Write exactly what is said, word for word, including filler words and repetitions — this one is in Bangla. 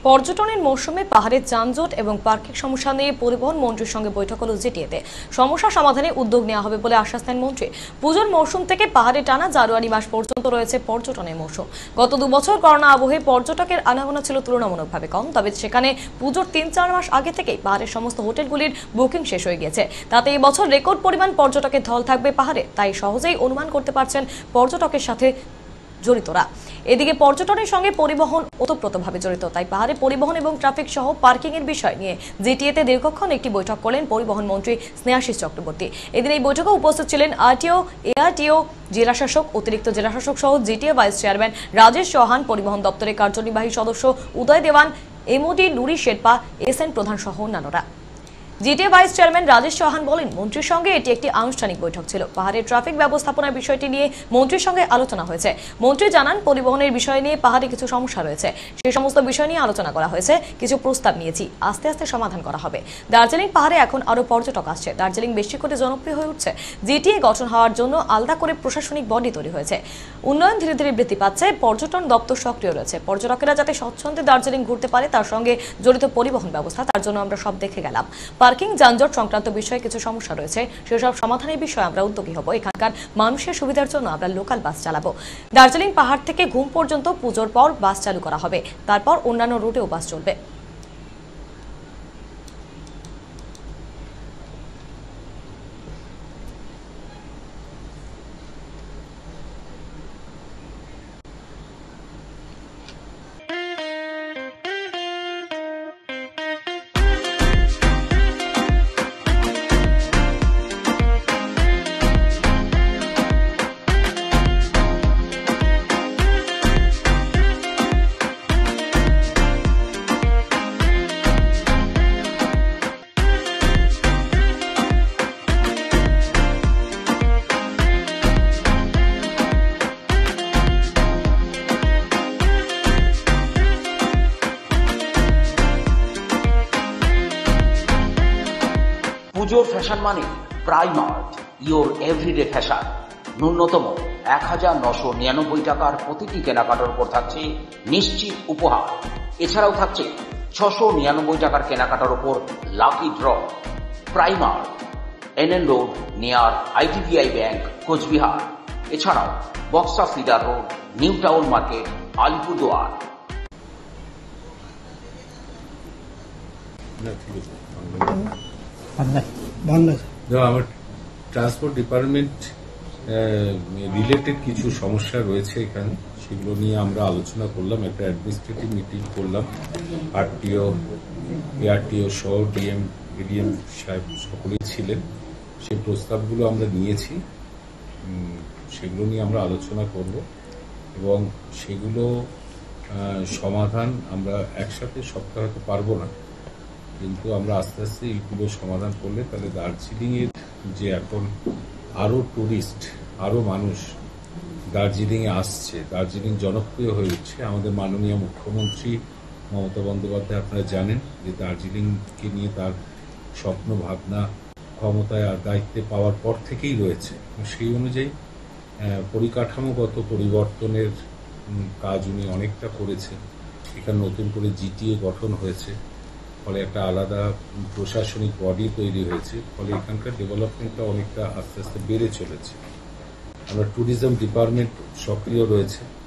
পর্যটনের মৌসুমে পাহাড়ের যানজট এবং পার্কিং সমস্যা নিয়ে পরিবহন মন্ত্রীর সঙ্গে বৈঠক হল জিটিএতে। সমস্যা সমাধানে উদ্যোগ নেওয়া হবে বলে আশ্বাস দেন মন্ত্রী। পুজোর মৌসুম থেকে পাহাড়ে টানা জানুয়ারি মাস পর্যন্ত রয়েছে পর্যটনের মৌসুম। গত দুবছর করোনা আবহে পর্যটকের আনাগোনা ছিল তুলনামূলকভাবে কম, তবে সেখানে পুজোর তিন চার মাস আগে থেকেই পাহাড়ের সমস্ত হোটেলগুলির বুকিং শেষ হয়ে গেছে। তাতে এই বছর রেকর্ড পরিমাণ পর্যটকের ঢল থাকবে পাহাড়ে, তাই সহজেই অনুমান করতে পারছেন পর্যটকের সাথে জড়িতরা। এদিকে পর্যটনের সঙ্গে পরিবহন ওতপ্রোতভাবে জড়িত, তাই পাহাড়ে পরিবহন এবং ট্রাফিক সহ পার্কিং এর বিষয় নিয়ে জিটিএতে দীর্ঘক্ষণ একটি বৈঠক করলেন পরিবহন মন্ত্রী স্নেহাশিস চক্রবর্তী। এদিন এই বৈঠকে উপস্থিত ছিলেন আরটিও, এআরটিও, জেলাশাসক, অতিরিক্ত জেলাশাসক সহ GTA vice chairman Rajesh Chauhan, পরিবহন দপ্তরের কার্যনির্বাহী সদস্য উদয় দেওয়ান, এমওডি নুরি শেরপা, এসএন প্রধান সহ অন্যান্যরা। GTA vice chairman Rajesh Chauhan বলেন, মন্ত্রীর সঙ্গে এটি একটি আনুষ্ঠানিক বৈঠক ছিল। পাহাড়ের ট্রাফিক ব্যবস্থাপনার বিষয়টি নিয়ে মন্ত্রীর সঙ্গে আলোচনা হয়েছে। মন্ত্রী জানান, পরিবহনের বিষয় নিয়ে পাহাড়ে কিছু সমস্যা রয়েছে, সেই সমস্ত বিষয় নিয়ে আলোচনা করা হয়েছে, কিছু প্রস্তাব নিয়েছি, আস্তে আস্তে সমাধান করা হবে। দার্জিলিং পাহাড়ে এখন আরো পর্যটক আসছে, দার্জিলিং বেশি করে জনপ্রিয় হয়ে উঠছে। জিটিএ গঠন হওয়ার জন্য আলাদা করে প্রশাসনিক বডি তৈরি হয়েছে। উন্নয়ন ধীরে ধীরে বৃদ্ধি পাচ্ছে, পর্যটন দপ্তর সক্রিয় রয়েছে। পর্যটকেরা যাতে স্বচ্ছন্দে দার্জিলিং ঘুরতে পারে, তার সঙ্গে জড়িত পরিবহন ব্যবস্থা, তার জন্য আমরা সব দেখে গেলাম। পার্কিং, যানজট সংক্রান্ত বিষয়ে কিছু সমস্যা রয়েছে, সেসব সমাধানের বিষয়ে আমরা উদ্যোগী হব। এখানকার মানুষের সুবিধার জন্য আমরা লোকাল বাস চালাবো। দার্জিলিং পাহাড় থেকে ঘুম পর্যন্ত পুজোর পর বাস চালু করা হবে, তারপর অন্যান্য রুটেও বাস চলবে। পুজোর ফ্যাশন মানে প্রাইমার্ট, ইয়োর এভরিডে ফ্যাশন। ন্যূনতম এক হাজার নশো নিরানব্বই টাকার প্রতিটি কেনাকাটার উপর থাকছে নিশ্চিত উপহার। এছাড়াও থাকছে ছশো নিরানব্বই টাকার কেনাকাটার উপর lucky draw. Primart, NN road, near IDBI bank, Coochbehar. এছাড়াও Buxa feeder road, new town market, Alipurduar. আমার ট্রান্সপোর্ট ডিপার্টমেন্ট রিলেটেড কিছু সমস্যা রয়েছে এখানে, সেগুলো নিয়ে আমরা আলোচনা করলাম। একটা অ্যাডমিনিস্ট্রেটিভ মিটিং করলাম, আরটিও, এআরটিও সহ ডিএম, এডিএম সাহেব সকলেই ছিলেন। সেই প্রস্তাবগুলো আমরা নিয়েছি, সেগুলো নিয়ে আমরা আলোচনা করব এবং সেগুলো সমাধান আমরা একসাথে সপ্তাহ হতে পারবো না, কিন্তু আমরা আস্তে আস্তে এইগুলো সমাধান করলে তাহলে দার্জিলিংয়ের যে এখন আরও ট্যুরিস্ট, আরও মানুষ দার্জিলিংয়ে আসছে, দার্জিলিং জনপ্রিয় হয়ে উঠছে। আমাদের মাননীয় মুখ্যমন্ত্রী মমতা বন্দ্যোপাধ্যায়, আপনারা জানেন যে দার্জিলিংকে নিয়ে তার স্বপ্ন, ভাবনা, ক্ষমতায় আর দায়িত্বে পাওয়ার পর থেকেই রয়েছে। সেই অনুযায়ী পরিকাঠামোগত পরিবর্তনের কাজ উনি অনেকটা করেছেন। এখানে নতুন করে জিটিএ গঠন হয়েছে, ফলে একটা আলাদা প্রশাসনিক বডি তৈরি হয়েছে, ফলে এখানকার ডেভেলপমেন্টটা অনেকটা আস্তে আস্তে বেড়ে চলেছে। আমরা ট্যুরিজম ডিপার্টমেন্ট সক্রিয় রয়েছে।